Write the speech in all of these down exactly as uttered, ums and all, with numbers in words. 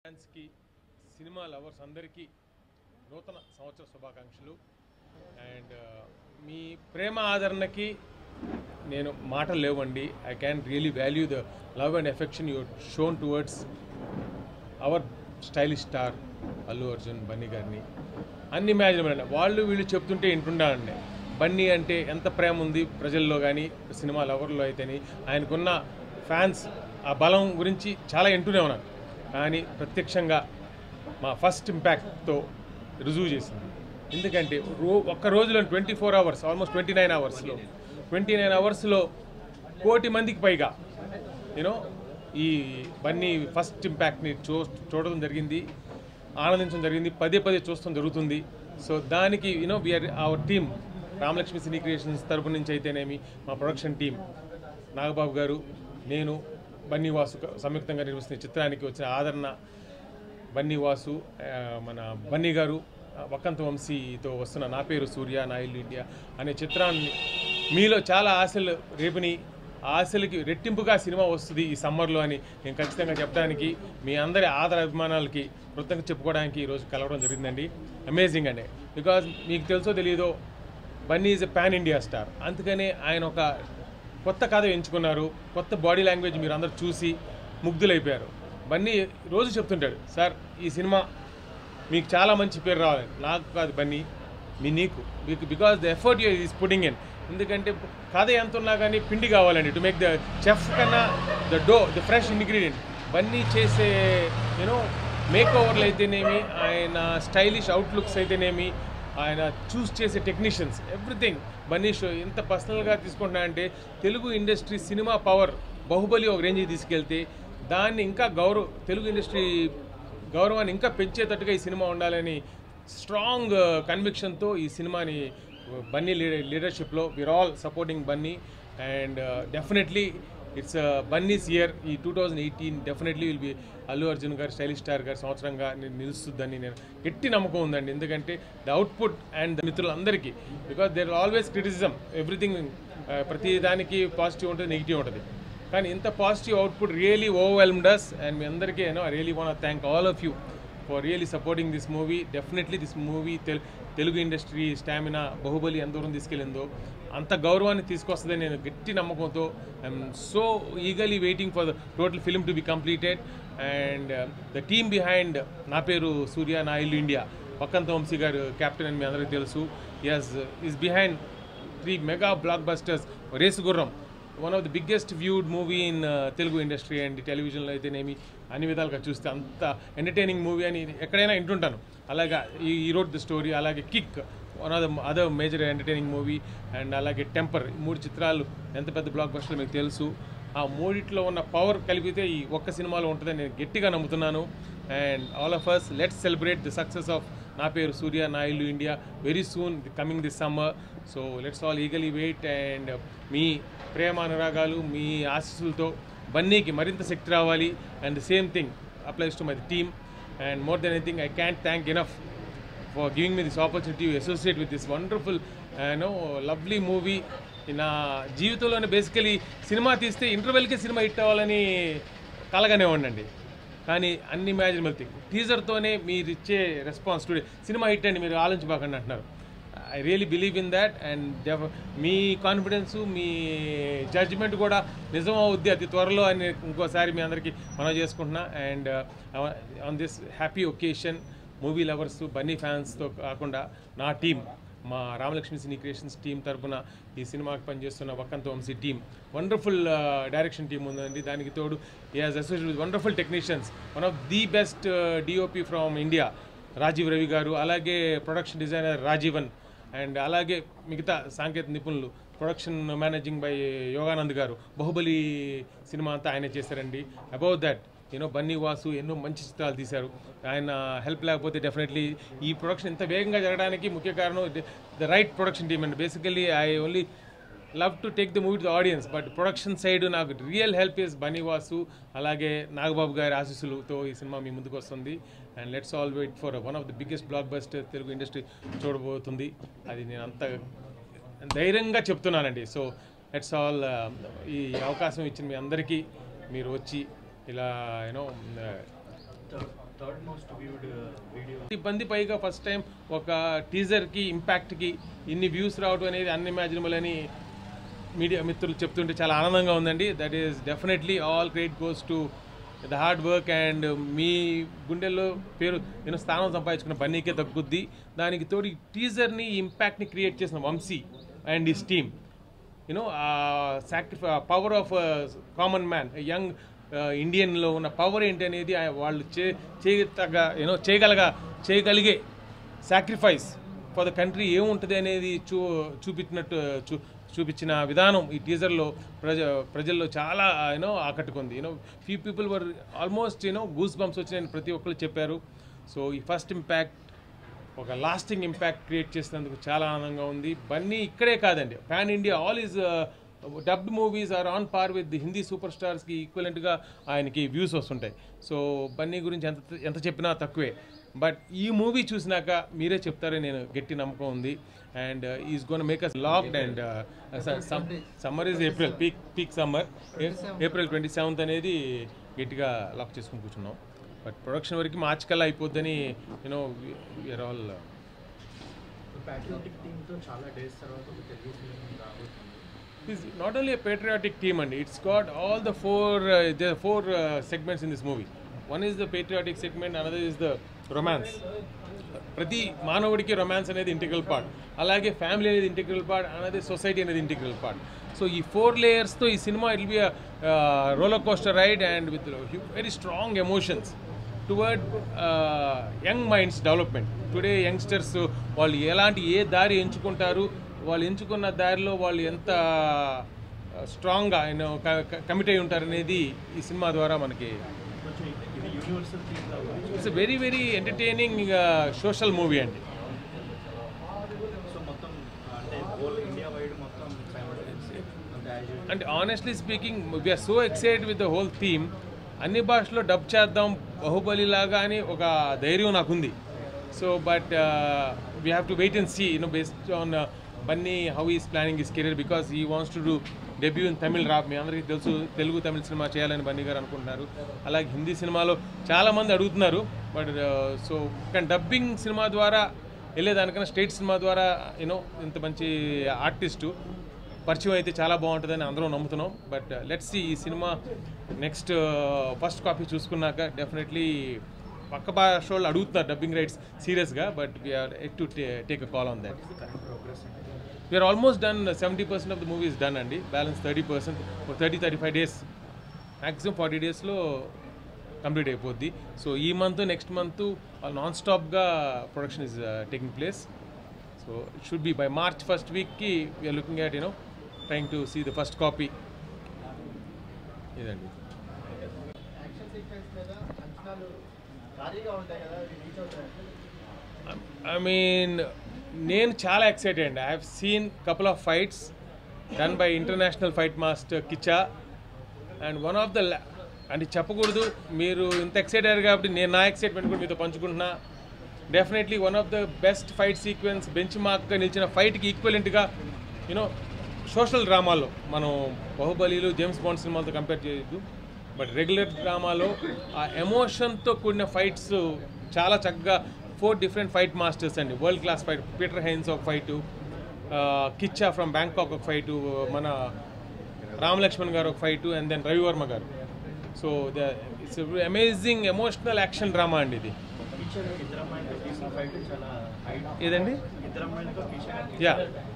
Fans కి cinema lovers అందరికీ నూతన సంవత్సర శుభాకాంక్షలు. అండ్ మీ ప్రేమ ఆదరణకి నేను మాటలు లేవండి. I can really value the love and affection you shown towards our stylish star Allu Arjun Bunny గారిని. అన్ని ఇమాజినబుల్ వాళ్ళు వీళ్ళు చెప్తుంటే వింటుండండి. బన్నీ అంటే ఎంత ప్రేమ ఉంది ప్రజల్లో కానీ సినిమా లవర్లో అయితేని, ఆయనకున్న ఫ్యాన్స్ ఆ బలం గురించి చాలా వింటూనే ఉన్నాను. కానీ ప్రత్యక్షంగా మా ఫస్ట్ ఇంపాక్ట్తో రుజువు చేసింది. ఎందుకంటే రో ఒక్క రోజులో twenty four hours almost twenty nine అవర్స్లో ట్వంటీ నైన్ అవర్స్లో కోటి మందికి పైగా యూనో ఈ బన్నీ ఫస్ట్ ఇంపాక్ట్ని చూ చూడడం జరిగింది, ఆనందించడం జరిగింది, పదే పదే చూడడం జరుగుతుంది. సో దానికి you know we are our team Ramalakshmi Cine Creations తరపు నుంచి అయితేనేమి, మా ప్రొడక్షన్ టీం నాగబాబు గారు, నేను, బన్నీ వాసు సంయుక్తంగా నిర్మిస్తున్న చిత్రానికి వచ్చిన ఆదరణ, బన్నీ వాసు, మన బన్నీ గారు, వక్కంత వంశీతో వస్తున్న నా పేరు సూర్య నా ఇల్లు ఇండియా అనే చిత్రాన్ని మీలో చాలా ఆశలు రేపుని ఆశలకి రెట్టింపుగా సినిమా వస్తుంది ఈ సమ్మర్లో అని నేను ఖచ్చితంగా చెప్పడానికి, మీ అందరి ఆదర అభిమానాలకి కృతజ్ఞత చెప్పుకోవడానికి ఈరోజు కలవడం జరిగిందండి. అమేజింగ్ అండి. బికాజ్ మీకు తెలుసో తెలియదో Bunny is a pan India star. అందుకనే ఆయన ఒక కొత్త కథ ఎంచుకున్నారు, కొత్త బాడీ లాంగ్వేజ్ మీరు అందరూ చూసి ముగ్ధులైపోయారు. బన్నీ రోజు చెప్తుంటాడు, సార్ ఈ సినిమా మీకు చాలా మంచి పేరు రావాలని. నాకు కాదు బన్నీ, మీ నీకు మీకు because the effort you is putting in. ఎందుకంటే కథ ఎంత ఉన్నా కానీ పిండి కావాలండి టు మేక్ ద చెఫ్ కన్నా the dough the fresh ingredient. Bunny చేసే యూనో మేక్ ఓవర్లు అయితేనేమి, ఆయన స్టైలిష్ అవుట్లుక్స్ అయితేనేమి, ఆయన చూస్ చేసే టెక్నీషియన్స్, ఎవ్రీథింగ్ బన్నీ షో ఎంత పర్సనల్గా తీసుకుంటున్నా అంటే Telugu industry cinema power Baahubali ఒక రేంజ్కి తీసుకెళ్తే దాన్ని ఇంకా గౌరవ తెలుగు ఇండస్ట్రీ గౌరవాన్ని ఇంకా పెంచేటట్టుగా ఈ సినిమా ఉండాలని స్ట్రాంగ్ కన్విక్షన్తో ఈ సినిమాని బన్నీ లీడర్షిప్లో we are all supporting Bunny. And definitely it's Bunny's year. ఈ two thousand eighteen definitely will be Allu Arjun garu stylish star గారు సంవత్సరంగా నేను నిలుస్తుందని నేను గట్టి నమ్మకం ఉందండి. ఎందుకంటే ద అవుట్పుట్ అండ్ మిత్రులందరికీ, because there always criticism everything, ప్రతి దానికి పాజిటివ్ ఉంటుంది నెగిటివ్ ఉంటుంది, కానీ ఇంత positive output really overwhelmed us. And మీ అందరికీ you know I really want to thank all of you for really supporting this movie. Definitely this movie తెలు తెలుగు ఇండస్ట్రీ స్టామినా బాహుబలి ఎంత దూరం తీసుకెళ్ళిందో అంత గౌరవాన్ని తీసుకొస్తుందని నేను గట్టి నమ్మకంతో I'm so eagerly waiting for the total film to be completed. And the team behind నా పేరు సూర్య నా ఇల్లు ఇండియా, వక్కంత వంశీ గారు కెప్టెన్ అని మీ అందరికీ తెలుసు. Yes is behind three mega blockbusters. Race Gurram one of the biggest viewed movie in Telugu industry and టెలివిజన్లో అయితేనేమి అన్ని విధాలుగా చూస్తే అంత ఎంటర్టైనింగ్ మూవీ అని ఎక్కడైనా వింటుంటాను. అలాగా ఈ ఈ రోడ్ ది స్టోరీ, అలాగే Kick one of the other major entertaining movie, and అలాగే టెంపర్, మూడు చిత్రాలు ఎంత పెద్ద బ్లాక్ బస్టర్లు మీకు తెలుసు. ఆ మూడిట్లో ఉన్న పవర్ కలిపితే ఈ ఒక్క సినిమాలో ఉంటుందని నేను గట్టిగా నమ్ముతున్నాను. And all of us let's celebrate the success of నా పేరు సూర్య నా ఇల్లు India very soon coming this summer. So let's all eagerly wait. And మీ ప్రేమ అనురాగాలు, మీ ఆశీస్సులతో బన్నీకి మరింత శక్తి రావాలి. And the same thing applies to my team. And more than anything I can't thank enough for giving me this opportunity to associate with this wonderful no lovely movie. నా జీవితంలోనే బేసికలీ సినిమా తీస్తే ఇంటర్వెల్కి cinema hit అవ్వాలని కలగానే ఉండండి, కానీ అన్ని imaginable thing టీజర్తోనే మీరు ఇచ్చే response today cinema hit అండి, మీరు ఆలోచించబాకండి అంటున్నారు. I really believe in that. And మీ కాన్ఫిడెన్సు, మీ జడ్జ్మెంట్ కూడా నిజం అవుద్ది అతి త్వరలో అని ఇంకోసారి మీ అందరికీ మనం చేసుకుంటున్నా. And on this happy occasion movie lovers Bunny ఫ్యాన్స్తో కాకుండా నా టీం, మా రామలక్ష్మి సినీ క్రియేషన్స్ టీం తరఫున ఈ సినిమాకి పనిచేస్తున్న Vakkantham Vamsi team, wonderful direction team ఉందండి. దానికి తోడు ఈ has associated with wonderful technicians, one of the best DOP from India Rajeev Ravi garu, అలాగే ప్రొడక్షన్ డిజైనర్ రాజీవన్, అండ్ అలాగే మిగతా సాంకేతిక నిపుణులు, ప్రొడక్షన్ మేనేజింగ్ బై యోగానంద్ గారు. బాహుబలి సినిమా అంతా ఆయనే చేశారండి. About that you know Bunny Vasu ఎన్నో మంచి చిత్రాలు తీశారు. ఆయన హెల్ప్ లేకపోతే డెఫినెట్లీ ఈ ప్రొడక్షన్ ఇంత వేగంగా జరగడానికి ముఖ్య కారణం ద రైట్ ప్రొడక్షన్ టీమ్ అండి. Basically I only love to take the movie to the audience, but production side నాకు real help is Bunny Vasu, అలాగే నాగబాబు గారి ఆశీస్సులతో ఈ సినిమా మీ ముందుకు వస్తుంది. And let's all wait for one of the biggest blockbuster Telugu industry చూడబోతుంది. అది నేను అంత ధైర్యంగా చెప్తున్నానండి. సో లెట్స్ ఆల్ ఈ అవకాశం ఇచ్చిన మీ అందరికీ, మీరు వచ్చి ఇలా you know third most viewed video. ఈ పంది పైగా ఫస్ట్ టైం ఒక టీజర్కి ఇంపాక్ట్కి ఇన్ని వ్యూస్ రావడం అనేది అన్ఇమాజినబుల్ అని మీడియా మిత్రులు చెప్తుంటే చాలా ఆనందంగా ఉందండి. That is definitely all credit goes to the hard work and మీ గుండెల్లో పేరు నేను స్థానం సంపాదించుకున్న బన్నీకే తగ్గుద్ది. దానికి తోడు ఈ టీజర్ని ఇంపాక్ట్ని క్రియేట్ చేసిన Vamsi and his team you know sacrifice power of common man young ఇండియన్లో ఉన్న పవర్ ఏంటి అనేది వాళ్ళు చే చేయగ యూనో చేయగలగా చేయగలిగే సాక్రిఫైస్ ఫర్ ద కంట్రీ ఏముంటుంది అనేది చూ చూపించినట్టు చూ చూపించిన విధానం ఈ టీజర్లో ప్రజ ప్రజల్లో చాలా యూనో ఆకట్టుకుంది. You know few people were almost you know goose bumps వచ్చినాయని ప్రతి ఒక్కరు చెప్పారు. సో ఈ ఫస్ట్ ఇంపాక్ట్ ఒక లాస్టింగ్ ఇంపాక్ట్ క్రియేట్ చేసినందుకు చాలా ఆనందంగా ఉంది. బన్నీ ఇక్కడే కాదండి, pan India all is dubbed movies are on par with the Hindi super స్టార్స్కి ఈక్వలెంట్గా ఆయనకి వ్యూస్ వస్తుంటాయి. సో బన్నీ గురించి ఎంత ఎంత చెప్పినా తక్కువే. బట్ ఈ మూవీ చూసినాక మీరే చెప్తారని నేను గట్టి నమ్మకం ఉంది. And is gonna make us locked and summer is April peak peak summer April twenty seventh అనేది గట్టిగా లాక్ చేసుకుని కూర్చున్నాం. బట్ ప్రొడక్షన్ వరకు మార్చ్ కల్లా అయిపోద్దని యూనో వీఆర్ ఆల్ ప్యాట్రియాటిక్ టీమ్తో చాలా డేస్ తర్వాత ఒక తెలుగు ఫిల్మ్ రాబోతుంది. It's not only a patriotic team, and it's got all the four uh, there are four uh, segments in this movie. One is the patriotic segment, another is the romance. ప్రతి మానవుడికి romance అనేది integral part, అలాగే family అనేది integral part, అనేది society అనేది integral part. So ఈ four లేయర్స్తో ఈ cinema it be roller coaster ride and with very strong emotions toward young minds development. Today youngsters వాళ్ళు ఎలాంటి ఏ దారి ఎంచుకుంటారు, వాళ్ళు ఎంచుకున్న దారిలో వాళ్ళు ఎంత స్ట్రాంగ్గా ఆయన కమిట్ అయి ఉంటారనేది ఈ సినిమా ద్వారా మనకి it's very very entertaining social movie అండి. అంటే honestly speaking we are so excited with the whole theme. అన్ని భాషలో డబ్ చేద్దాం బాహుబలి లాగా అని ఒక ధైర్యం నాకుంది. So but we have to wait and see you know based on Bunny how is planning his career because he wants to do debut in Tamil. రా మీ అందరికీ తెలుసు తెలుగు తమిళ సినిమా చేయాలని బన్నీ గారు అనుకుంటున్నారు. అలాగే హిందీ సినిమాలో చాలామంది అడుగుతున్నారు. బట్ సో కానీ డబ్బింగ్ సినిమా ద్వారా వెళ్ళేదానికన్నా స్టేట్ సినిమా ద్వారా యూనో ఇంత మంచి ఆర్టిస్టు పరిచయం అయితే చాలా బాగుంటుందని అందరం నమ్ముతున్నాం. బట్ లెట్స్ సీ ఈ సినిమా నెక్స్ట్ ఫస్ట్ కాపీ చూసుకున్నాక డెఫినెట్లీ పక్క భాష వాళ్ళు అడుగుతున్నారు డబ్బింగ్ రైట్స్ సీరియస్గా. But we are at to take a call on that. We are almost done seventy percent of the movie is done అండి. Balance thirty percent thirty thirty five days maximum forty డేస్లో complete అయిపోద్ది. So ఈ month next month non స్టాప్గా production is taking place. So it should be by March first వీక్కి we're looking at you know trying to see the first copy ఇదండి. I mean నేను చాలా excited అండి. I have seen couple of fights done by international fight master Kecha and one of the అంటే చెప్పకూడదు, మీరు ఇంత excite అయ్యారు కాబట్టి నేను నా ఎక్సైట్మెంట్ కూడా మీతో పంచుకుంటున్నా. Definitely one of the best fight sequence bench మార్క్గా నిలిచిన ఫైట్కి ఈక్వలెంట్గా యూనో సోషల్ డ్రామాలో మనం బాహుబలిలు జేమ్స్ బాండ్ సినిమాలతో కంపేర్ చేయొద్దు. బట్ రెగ్యులర్ డ్రామాలో ఆ ఎమోషన్తో కూడిన ఫైట్స్ చాలా చక్కగా ఫోర్ డిఫరెంట్ ఫైట్ మాస్టర్స్ అండి. World class fight Peter Hein ఒక ఫైటు, కిచ్చా ఫ్రమ్ బ్యాంకాక్ ఒక ఫైటు, మన రామ్ లక్ష్మణ్ గారు ఒక ఫైటు, అండ్ దెన్ రవివర్మ గారు. So the it's amazing emotional action drama అండి ఇది. ఏదండి యా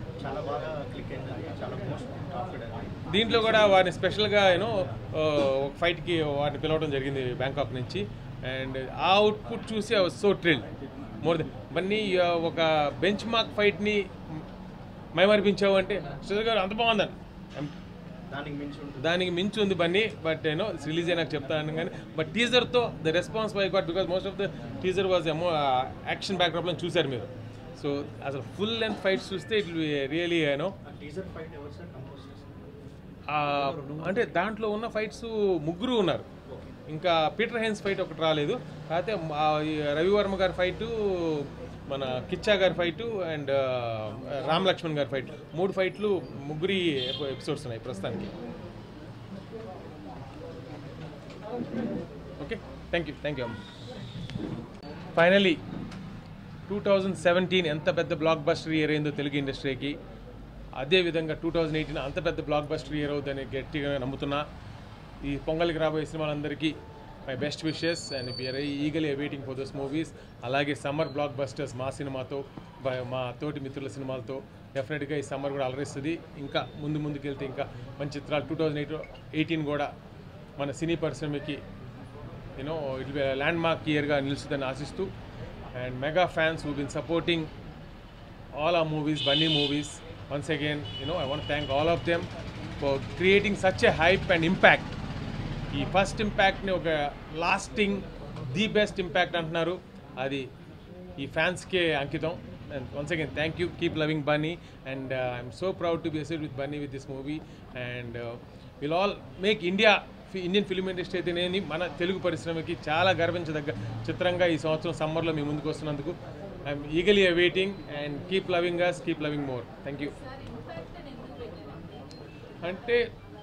దీంట్లో కూడా వారిని స్పెషల్గా యూనో ఒక ఫైట్కి వారిని పిలవడం జరిగింది బ్యాంకాక్ నుంచి. అండ్ ఆ అవుట్పుట్ చూసి I was so thrilled more than Bunny ఒక బెంచ్ మార్క్ ఫైట్ని మైమరిపించావు అంటే శ్రీధర్ గారు అంత బాగుందని దానికి మించి ఉంది బన్నీ. బట్ యూనో రిలీజ్ అయినాక చెప్తాను కానీ బట్ టీజర్తో the response by got because most of the teaser was emo action బ్యాక్డ్రాప్లో చూశారు మీరు. సో అసలు ఫుల్ లెంత్ ఫైట్స్ చూస్తే ఇట్ రియలీ యూనో అంటే దాంట్లో ఉన్న ఫైట్స్ ముగ్గురు ఉన్నారు. ఇంకా పీటర్ హైన్స్ ఫైట్ ఒకటి రాలేదు. కాకపోతే రవివర్మ గారి ఫైటు, మన కిచ్చా గారి ఫైటు అండ్ రామ్ లక్ష్మణ్ గారి ఫైట్, మూడు ఫైట్లు ముగ్గురి ఎపిసోడ్స్ ఉన్నాయి ప్రస్తుతానికి. Okay thank you thank you అమ్మ. ఫైనలీ టూ థౌజండ్ సెవెంటీన్ ఎంత పెద్ద బ్లాక్ బస్టర్ ఇయర్ అయిందో తెలుగు ఇండస్ట్రీకి, అదేవిధంగా టూ థౌజండ్ ఎయిటీన్ అంత పెద్ద బ్లాక్ బస్టర్ ఇయర్ అవుతుందని గట్టిగా నమ్ముతున్నా. ఈ పొంగల్కి రాబోయే సినిమాలందరికీ my best wishes and we're eagerly waiting for those movies. అలాగే సమ్మర్ బ్లాక్ బస్టర్స్ మా సినిమాతో, మా తోటి మిత్రుల సినిమాలతో డెఫినెట్గా ఈ సమ్మర్ కూడా అలరిస్తుంది. ఇంకా ముందు ముందుకు వెళ్తే ఇంకా మంచి చిత్రాలు టూ థౌజండ్ ఎయిట్ ఎయిటీన్ కూడా మన సినీ పరిశ్రమకి you know it be landmark ఇయర్గా నిలుస్తుందని ఆశిస్తూ, and mega fans who been supporting all our movies, Bunny movies. Once again, you know, I want to thank all of them for creating such a hype and impact. ఈ first ఇంపాక్ట్ని ఒక lasting the best impact అంటున్నారు, అది ఈ ఫ్యాన్స్కే అంకితం. And once again thank you, keep loving Bunny, and I'm so proud to be associated with Bunny with this movie. And will all make India Indian film industry అయితేనేది మన తెలుగు పరిశ్రమకి చాలా గర్వించదగ్గ చిత్రంగా ఈ సంవత్సరం సమ్మర్లో మీ ముందుకు వస్తున్నందుకు I'm eagerly waiting. And keep loving us, keep loving more. Thank you. అంటే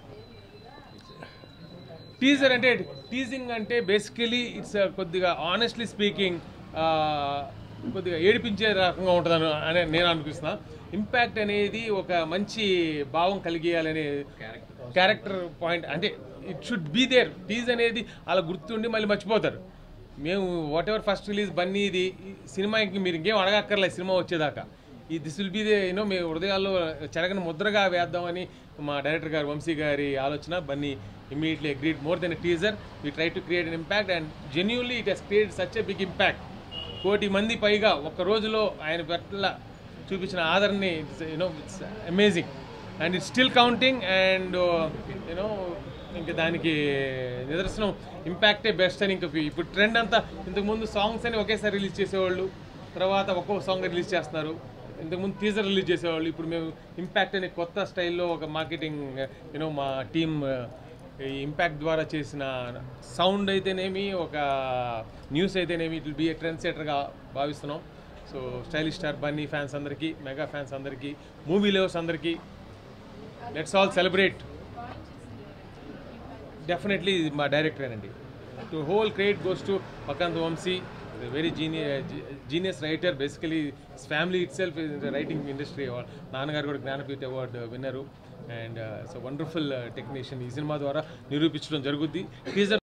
టీజర్ అంటే టీజింగ్ అంటే బేసికలీ ఇట్స్ కొద్దిగా ఆనెస్ట్లీ స్పీకింగ్ కొద్దిగా ఏడిపించే రకంగా ఉంటుందని అని నేను అనిపిస్తున్నా. ఇంపాక్ట్ అనేది ఒక మంచి భావం కలిగేయాలనే క్యారెక్టర్ పాయింట్, అంటే it should be there. Tease అనేది అలా గుర్తుండి మళ్ళీ మర్చిపోతారు. మేము whatever first release Bunny ఇది సినిమాకి మీరు ఇంకేం అడగక్కర్లేదు సినిమా వచ్చేదాకా. ఈ this will be the you know మీ హృదయాల్లో చెరగని ముద్రగా వేద్దామని మా డైరెక్టర్ గారు వంశీ గారి ఆలోచన. Bunny immediately agreed. More than a teaser, we tried to create an impact, and genuinely it has created such a big impact. కోటి మంది పైగా ఒక్క రోజులో ఆయన పట్ల చూపించిన ఆదరణని you know it's amazing, and it's still counting. And you know ఇంకా దానికి నిదర్శనం ఇంపాక్టే బెస్ట్ అని. ఇంకా ఇప్పుడు ట్రెండ్ అంతా ఇంతకుముందు సాంగ్స్ అని ఒకేసారి రిలీజ్ చేసేవాళ్ళు, తర్వాత ఒక్కో సాంగ్ రిలీజ్ చేస్తున్నారు. ఇంతకుముందు టీజర్ రిలీజ్ చేసేవాళ్ళు, ఇప్పుడు మేము ఇంపాక్ట్ అనే కొత్త స్టైల్లో ఒక మార్కెటింగ్ యూనో మా టీమ్ ఈ ఇంపాక్ట్ ద్వారా చేసిన సౌండ్ అయితేనేమి, ఒక న్యూస్ అయితేనేమి, it will be a trend సెటర్గా భావిస్తున్నాం. So stylish star Bunny fans అందరికీ, మెగా ఫ్యాన్స్ అందరికీ, మూవీ లవర్స్ అందరికీ, లెట్స్ ఆల్ సెలబ్రేట్. డెఫినెట్లీ మా డైరెక్టరేనండి. To whole credit goes to Vakkantham Vamsi, very genius genius writer. Basically family itself is writing industry. నాన్నగారు కూడా జ్ఞానపీఠ award winner, and so wonderful technician. ఈ cinema ద్వారా నిరూపించడం జరుగుద్ది. టీజర్